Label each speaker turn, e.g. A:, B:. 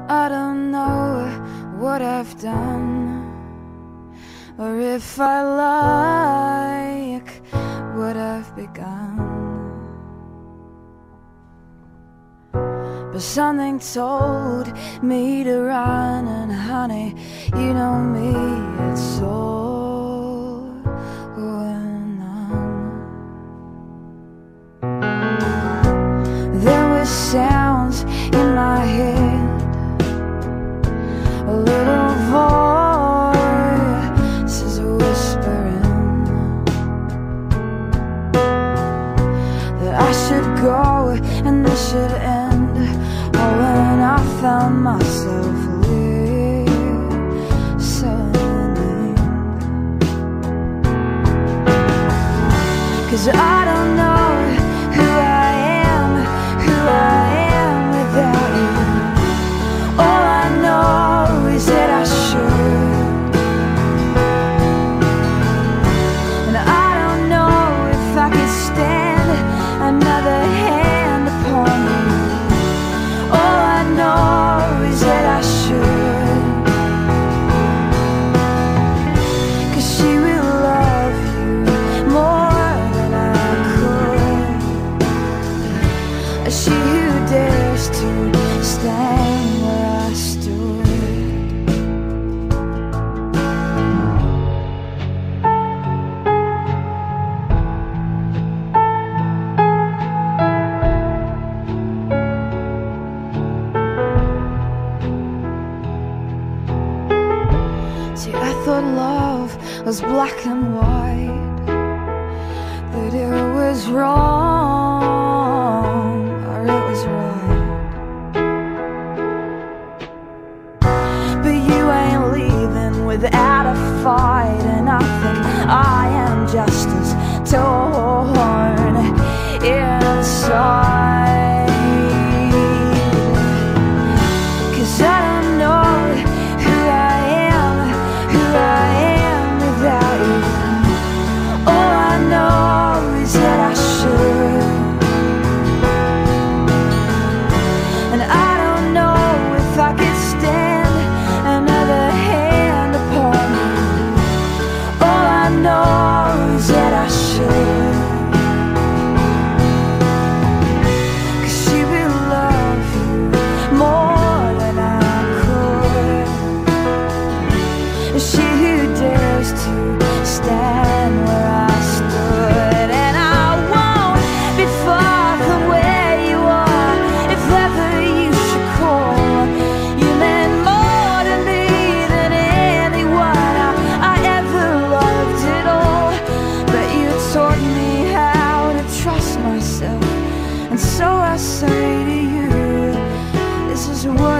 A: I don't know what I've done, or if I like what I've begun, but something told me to run, and honey, you know me, it's all or none. There were sounds in my head, a little voice is whispering that I should go and this should end. Oh, when I found myself listening, 'cause I don't know who I am without you. All I know is that I should, and I don't know if I could stand another hand upon me. All I know is that I should, 'cause she will love you more than I could. She who dares to stand where I stood. See, I thought love was black and white, that it was wrong or it was right. But you ain't leaving without a fight, and I think I am just as torn inside, 'cause I don't know who I am without you. All I know is that I should, and I don't know if I could stand another hand upon me. All I know is that I should, 'cause she will love you more than I could. She who dares to stand where I stood, and I won't be far from where you are if ever you should call. You meant more to me than anyone I ever loved at all. But you taught me how to trust myself, and so I say to you, this is what